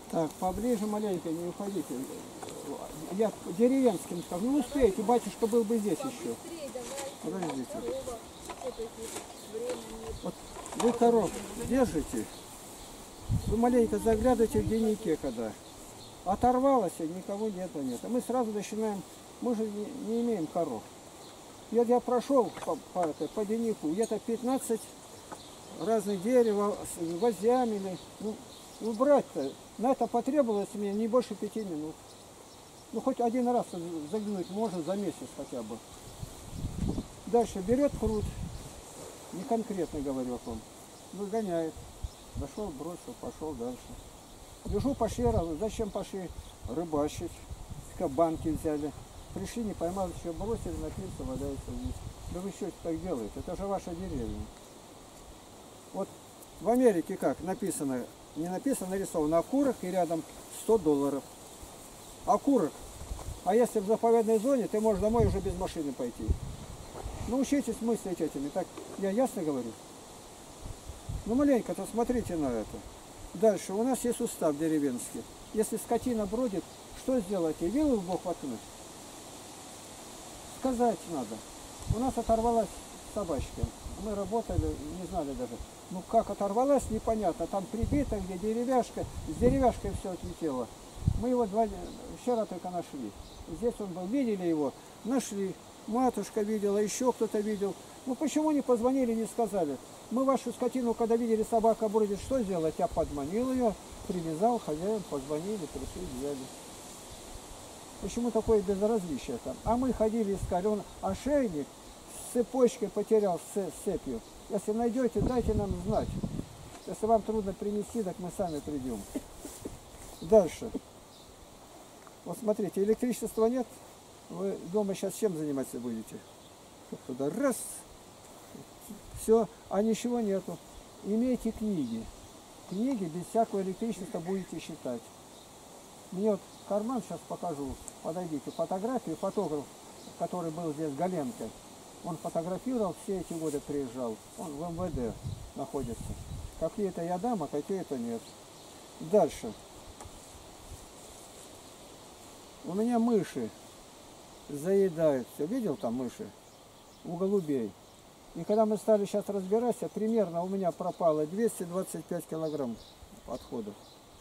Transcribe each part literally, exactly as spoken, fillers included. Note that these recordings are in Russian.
Так, поближе маленько, не уходите. Я деревенским скажу. Ну успеете, батюшка был бы здесь еще. Подождите. Вот вы коров держите, вы маленько заглядываете в дневнике, когда оторвалось, никого нет, а нет. А мы сразу начинаем, мы же не, не имеем коров. Я, я прошел по, по, по дневнику, где-то пятнадцать разных дерева с гвоздями. Ну, убрать-то, на это потребовалось мне не больше пяти минут. Ну, хоть один раз заглянуть можно за месяц хотя бы. Дальше берет пруд, не конкретно говорю вам, выгоняет. Дошел, бросил, пошел дальше. Бежу, пошли, зачем пошли? Рыбачить. Банки взяли. Пришли, не поймали, еще бросили, напился, валяется вниз. Да вы что так делаете? Это же ваша деревня. Вот в Америке как написано, не написано, нарисовано окурок и рядом сто долларов. Окурок. А если в заповедной зоне, ты можешь домой уже без машины пойти. Научитесь мыслить этими. Так, я ясно говорю? Ну маленько-то смотрите на это. Дальше. У нас есть устав деревенский. Если скотина бродит, что сделать? И вилы в бок воткнуть? Сказать надо. У нас оторвалась собачка. Мы работали, не знали даже. Ну как оторвалась, непонятно. Там прибита, где деревяшка. С деревяшкой все отлетело. Мы его два... вчера только нашли. Здесь он был. Видели его? Нашли. Матушка видела, еще кто-то видел. Ну почему не позвонили, не сказали? Мы вашу скотину, когда видели, собака бродит, что сделать? Я подманил ее, привязал, хозяин, позвонили, пришли, взяли. Почему такое безразличие там? А мы ходили, искали. Он ошейник с цепочкой потерял, с цепью. Если найдете, дайте нам знать. Если вам трудно принести, так мы сами придем. Дальше. Вот смотрите, электричества нет. Вы дома сейчас чем заниматься будете? Туда раз. Все, а ничего нету. Имейте книги. Книги без всякого электричества будете читать. Мне вот карман сейчас покажу. Подойдите. Фотографию. Фотограф, который был здесь, Галенко. Он фотографировал, все эти годы приезжал. Он в эм вэ дэ находится. Какие-то я дам, а какие-то нет. Дальше. У меня мыши заедают все. Видел там мыши? У голубей. И когда мы стали сейчас разбираться, примерно у меня пропало двести двадцать пять килограмм отходов.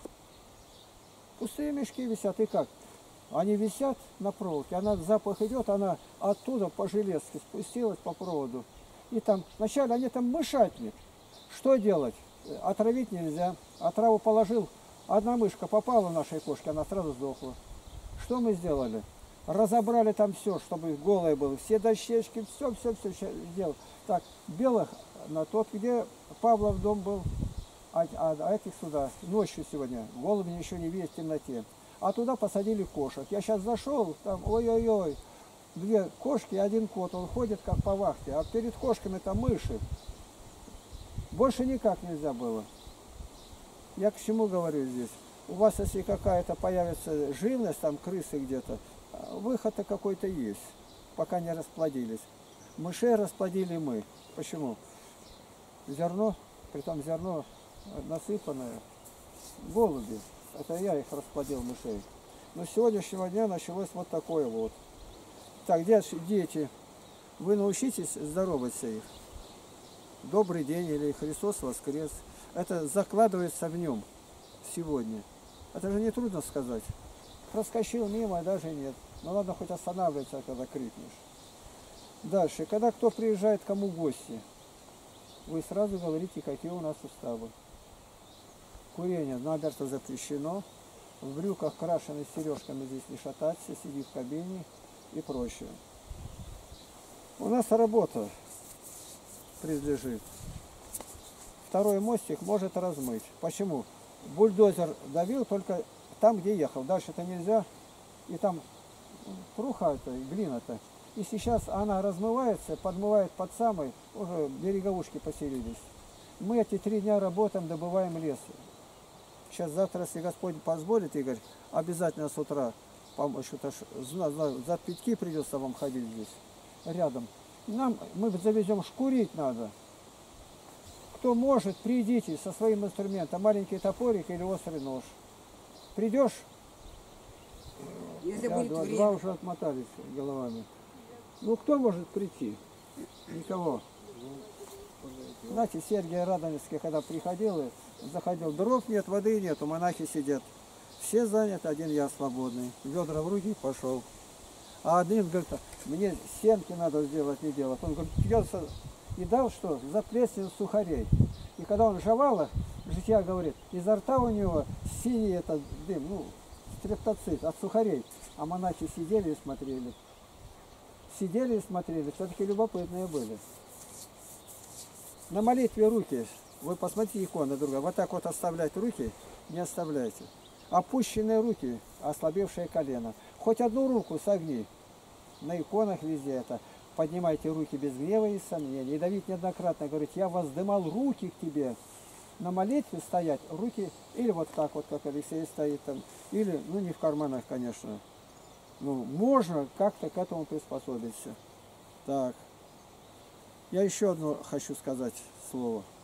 Пустые мешки висят. И как? Они висят на проволоке, она запах идет, она оттуда по железке спустилась по проводу. И там, вначале они там мышатник. Что делать? Отравить нельзя. Отраву положил, одна мышка попала в нашей кошке, она сразу сдохла. Что мы сделали? Разобрали там все, чтобы голое было. Все дощечки, все, все, все сделал. Так, белых на тот, где Павлов дом был, а, а, а этих сюда, ночью сегодня. Голуби еще не видят в темноте. А туда посадили кошек. Я сейчас зашел, там, ой-ой-ой, две кошки и один кот. Он ходит как по вахте. А перед кошками там мыши. Больше никак нельзя было. Я к чему говорю здесь? У вас, если какая-то появится живность, там крысы где-то, выход-то какой-то есть, пока не расплодились. Мышей расплодили мы. Почему? Зерно, притом зерно насыпанное, голуби. Это я их расплодил, мышей. Но с сегодняшнего дня началось вот такое вот. Так, дети, вы научитесь здороваться их. Добрый день или Христос воскрес. Это закладывается в нем сегодня. Это же не трудно сказать. Проскочил мимо, даже нет. Ну ладно, хоть останавливается, когда крикнешь. Дальше. Когда кто приезжает кому в гости, вы сразу говорите, какие у нас уставы. Курение намерто запрещено. В брюках крашены с сережками здесь не шататься, сиди в кабине и прочее. У нас работа принадлежит. Второй мостик может размыть. Почему? Бульдозер давил только там, где ехал. Дальше-то нельзя. И там пруха-то, глина-то. И сейчас она размывается, подмывает под самой, уже береговушки поселились. Мы эти три дня работаем, добываем лес. Сейчас завтра, если Господь позволит, Игорь, обязательно с утра помощью-то за пятки придется вам ходить здесь, рядом. Нам, мы завезем, шкурить надо. Кто может, придите со своим инструментом, маленький топорик или острый нож. Придешь, Если да, будет два, время. два уже отмотались головами. Ну кто может прийти? Никого. Знаете, Сергий Радонежский, когда приходил, и заходил, дров нет, воды нету, монахи сидят. Все заняты, один я свободный. Ведра в руки пошел. А один говорит, мне стенки надо сделать, не делать. Он говорит, пьется и дал что? За плесень сухарей. И когда он жевал, житья говорит, изо рта у него синий этот дым, ну, стрептоцит от сухарей. А монахи сидели и смотрели. Сидели и смотрели, все-таки любопытные были. На молитве руки, вы посмотрите иконы друга, вот так вот оставлять руки, не оставляйте. Опущенные руки, ослабевшее колено. Хоть одну руку согни. На иконах везде это. Поднимайте руки без гнева и сомнений. И Давид неоднократно говорит, я воздымал руки к тебе. На молитве стоять руки, или вот так вот, как Алексей стоит там, или, ну не в карманах, конечно. Ну, можно как-то к этому приспособиться. Так. Я еще одно хочу сказать слово.